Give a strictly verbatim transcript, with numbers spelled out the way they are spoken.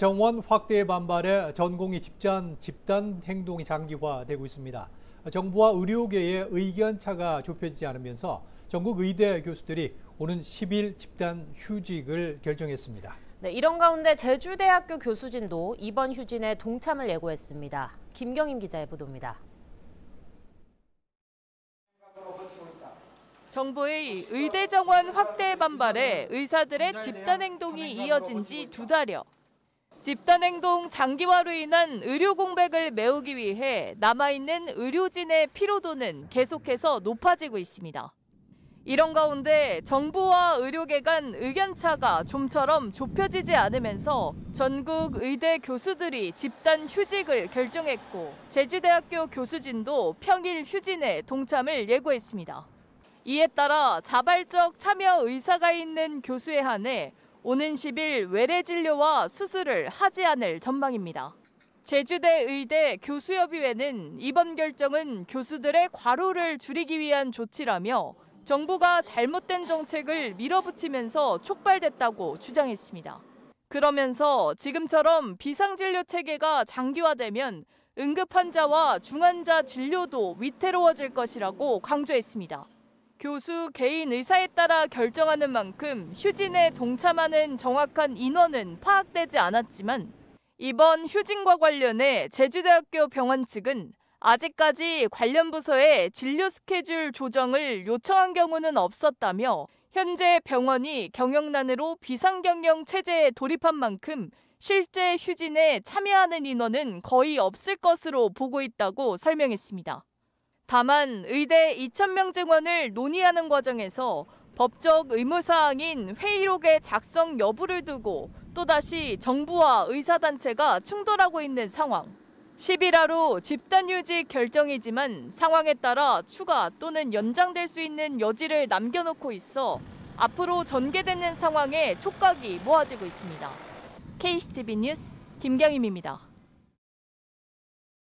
정원 확대의 반발에 전공의 집단, 집단 행동이 장기화되고 있습니다. 정부와 의료계의 의견차가 좁혀지지 않으면서 전국 의대 교수들이 오는 십 일 집단 휴직을 결정했습니다. 네, 이런 가운데 제주대학교 교수진도 이번 휴진에 동참을 예고했습니다. 김경임 기자의 보도입니다. 정부의 의대 정원 확대 반발에 의사들의 집단 행동이 이어진 지 두 달여. 집단 행동 장기화로 인한 의료 공백을 메우기 위해 남아있는 의료진의 피로도는 계속해서 높아지고 있습니다. 이런 가운데 정부와 의료계 간 의견차가 좀처럼 좁혀지지 않으면서 전국 의대 교수들이 집단 휴직을 결정했고 제주대학교 교수진도 평일 휴진에 동참을 예고했습니다. 이에 따라 자발적 참여 의사가 있는 교수에 한해 오는 십 일 외래 진료와 수술을 하지 않을 전망입니다. 제주대 의대 교수협의회는 이번 결정은 교수들의 과로를 줄이기 위한 조치라며 정부가 잘못된 정책을 밀어붙이면서 촉발됐다고 주장했습니다. 그러면서 지금처럼 비상진료 체계가 장기화되면 응급 환자와 중환자 진료도 위태로워질 것이라고 강조했습니다. 교수 개인 의사에 따라 결정하는 만큼 휴진에 동참하는 정확한 인원은 파악되지 않았지만 이번 휴진과 관련해 제주대학교 병원 측은 아직까지 관련 부서에 진료 스케줄 조정을 요청한 경우는 없었다며 현재 병원이 경영난으로 비상경영 체제에 돌입한 만큼 실제 휴진에 참여하는 인원은 거의 없을 것으로 보고 있다고 설명했습니다. 다만 의대 이천 명 증원을 논의하는 과정에서 법적 의무사항인 회의록의 작성 여부를 두고 또다시 정부와 의사단체가 충돌하고 있는 상황. 십 일하로 집단휴직 결정이지만 상황에 따라 추가 또는 연장될 수 있는 여지를 남겨놓고 있어 앞으로 전개되는 상황에 촉각이 모아지고 있습니다. 케이씨티비 뉴스 김경임입니다.